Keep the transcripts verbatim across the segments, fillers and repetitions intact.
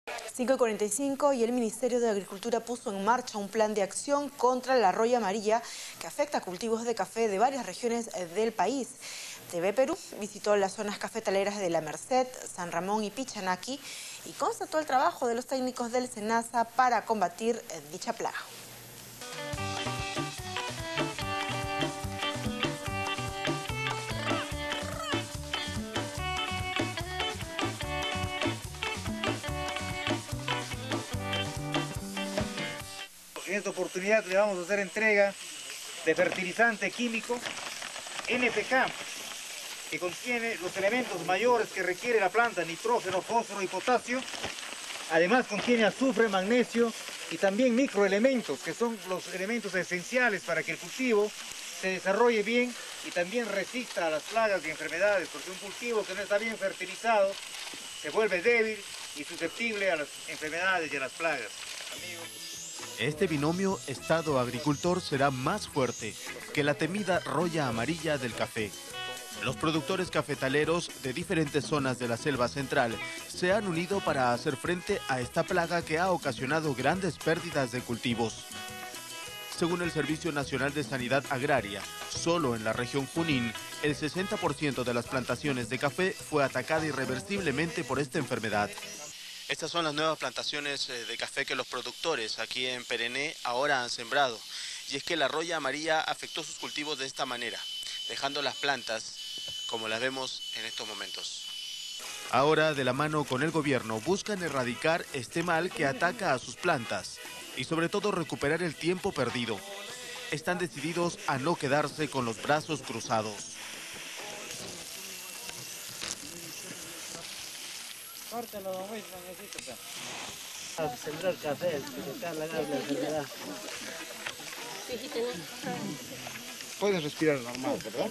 cinco y cuarenta y cinco y el Ministerio de Agricultura puso en marcha un plan de acción contra la roya amarilla que afecta a cultivos de café de varias regiones del país. T V Perú visitó las zonas cafetaleras de La Merced, San Ramón y Pichanaki y constató el trabajo de los técnicos del SENASA para combatir dicha plaga. En esta oportunidad le vamos a hacer entrega de fertilizante químico N P K, que contiene los elementos mayores que requiere la planta: nitrógeno, fósforo y potasio. Además contiene azufre, magnesio y también microelementos, que son los elementos esenciales para que el cultivo se desarrolle bien y también resista a las plagas y enfermedades, porque un cultivo que no está bien fertilizado se vuelve débil y susceptible a las enfermedades y a las plagas. Amigos. Este binomio Estado-agricultor será más fuerte que la temida roya amarilla del café. Los productores cafetaleros de diferentes zonas de la selva central se han unido para hacer frente a esta plaga que ha ocasionado grandes pérdidas de cultivos. Según el Servicio Nacional de Sanidad Agraria, solo en la región Junín, el sesenta por ciento de las plantaciones de café fue atacada irreversiblemente por esta enfermedad. Estas son las nuevas plantaciones de café que los productores aquí en Perené ahora han sembrado. Y es que la roya amarilla afectó sus cultivos de esta manera, dejando las plantas como las vemos en estos momentos. Ahora, de la mano con el gobierno, buscan erradicar este mal que ataca a sus plantas y sobre todo recuperar el tiempo perdido. Están decididos a no quedarse con los brazos cruzados. Córtalo, don Luis, no necesito. A sembrar café, quitar la enfermedad. Puedes respirar normal, ¿verdad?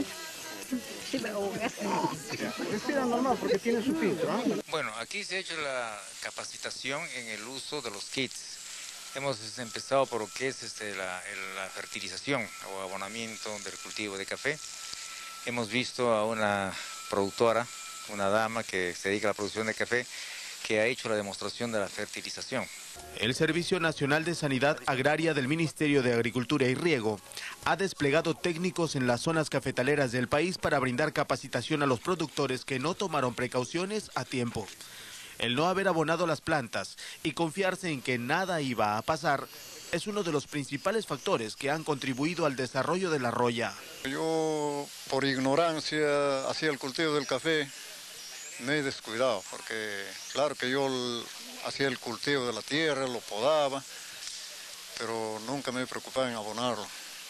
Sí, me ahogas. Respira normal porque tiene su filtro, ¿eh? Bueno, aquí se ha hecho la capacitación en el uso de los kits. Hemos empezado por lo que es este, la, la fertilización o abonamiento del cultivo de café. Hemos visto a una productora, una dama que se dedica a la producción de café, que ha hecho la demostración de la fertilización. El Servicio Nacional de Sanidad Agraria del Ministerio de Agricultura y Riego ha desplegado técnicos en las zonas cafetaleras del país para brindar capacitación a los productores que no tomaron precauciones a tiempo. El no haber abonado las plantas y confiarse en que nada iba a pasar es uno de los principales factores que han contribuido al desarrollo de la roya. Yo, por ignorancia, hacía el cultivo del café. Me he descuidado, porque claro que yo hacía el cultivo de la tierra, lo podaba, pero nunca me preocupaba en abonarlo.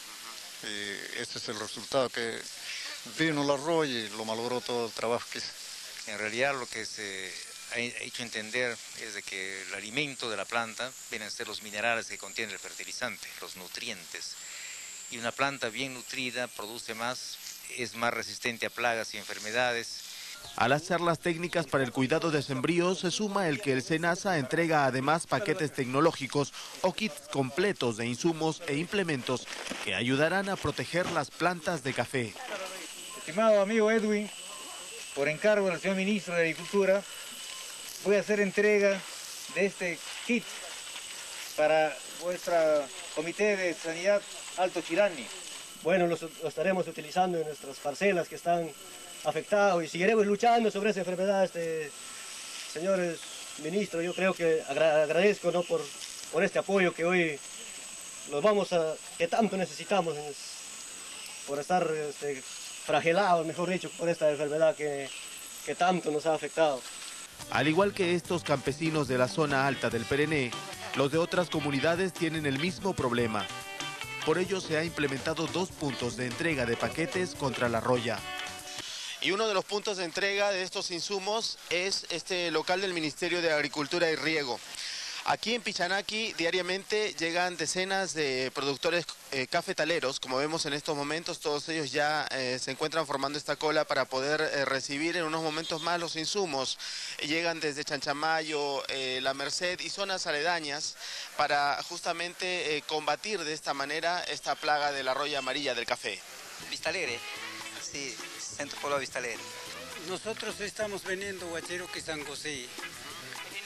Y este es el resultado, que vino la roya y lo malogró todo el trabajo que hice. En realidad lo que se ha hecho entender es de que el alimento de la planta vienen a ser los minerales que contiene el fertilizante, los nutrientes. Y una planta bien nutrida produce más, es más resistente a plagas y enfermedades. A las charlas técnicas para el cuidado de sembríos se suma el que el SENASA entrega además paquetes tecnológicos o kits completos de insumos e implementos que ayudarán a proteger las plantas de café. Estimado amigo Edwin, por encargo del señor Ministro de Agricultura, voy a hacer entrega de este kit para vuestra Comité de Sanidad Alto Chirani. Bueno, lo, lo estaremos utilizando en nuestras parcelas que están afectados y seguiremos luchando sobre esa enfermedad. Este, señores ministros, yo creo que agra agradezco, ¿no? por, por este apoyo que hoy los vamos a, que tanto necesitamos, por estar este, fragelados, mejor dicho, por esta enfermedad que, que tanto nos ha afectado. Al igual que estos campesinos de la zona alta del Perené, los de otras comunidades tienen el mismo problema. Por ello se ha implementado dos puntos de entrega de paquetes contra la roya. Y uno de los puntos de entrega de estos insumos es este local del Ministerio de Agricultura y Riego. Aquí en Pichanaki diariamente llegan decenas de productores eh, cafetaleros, como vemos en estos momentos. Todos ellos ya eh, se encuentran formando esta cola para poder eh, recibir en unos momentos más los insumos. Llegan desde Chanchamayo, eh, La Merced y zonas aledañas para justamente eh, combatir de esta manera esta plaga de la roya amarilla del café. Vista Alegre, sí, Centro Poblado Vista Alegre. Nosotros estamos vendiendo Huachero que San José.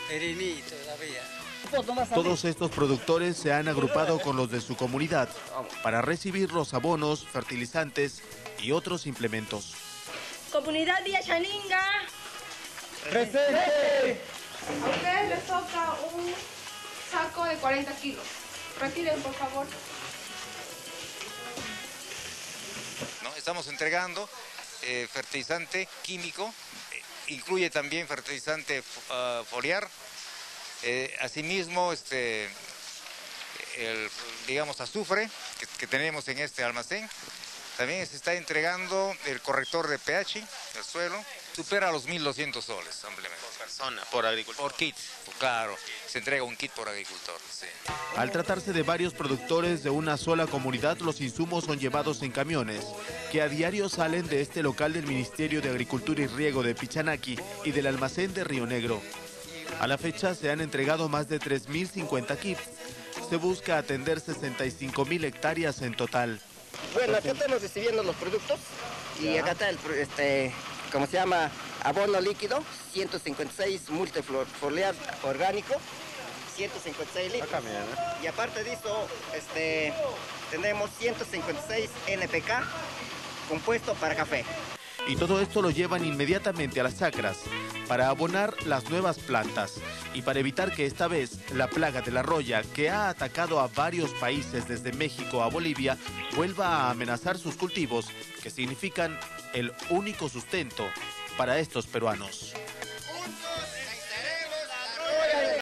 Perini todavía. Todos estos productores se han agrupado con los de su comunidad para recibir los abonos, fertilizantes y otros implementos. Comunidad Villa Chaninga. ¡Presente! A ustedes les toca un saco de cuarenta kilos. Retiren, por favor. ¿No? Estamos entregando eh, fertilizante químico, eh, incluye también fertilizante uh, foliar, eh, asimismo este, el, digamos, azufre que, que tenemos en este almacén. También se está entregando el corrector de pH del suelo, supera los mil doscientos soles simplemente. Por persona, por agricultor. Por kit, claro, se entrega un kit por agricultor, sí. Al tratarse de varios productores de una sola comunidad, los insumos son llevados en camiones, que a diario salen de este local del Ministerio de Agricultura y Riego de Pichanaki y del almacén de Río Negro. A la fecha se han entregado más de tres mil cincuenta kits. Se busca atender sesenta y cinco mil hectáreas en total. Bueno, acá estamos recibiendo los productos y acá está el, este, ¿cómo se llama? Abono líquido, ciento cincuenta y seis multifoliar orgánico, ciento cincuenta y seis litros. Y aparte de eso, este, tenemos ciento cincuenta y seis N P K compuesto para café. Y todo esto lo llevan inmediatamente a las chacras para abonar las nuevas plantas y para evitar que esta vez la plaga de la roya, que ha atacado a varios países desde México a Bolivia, vuelva a amenazar sus cultivos, que significan el único sustento para estos peruanos.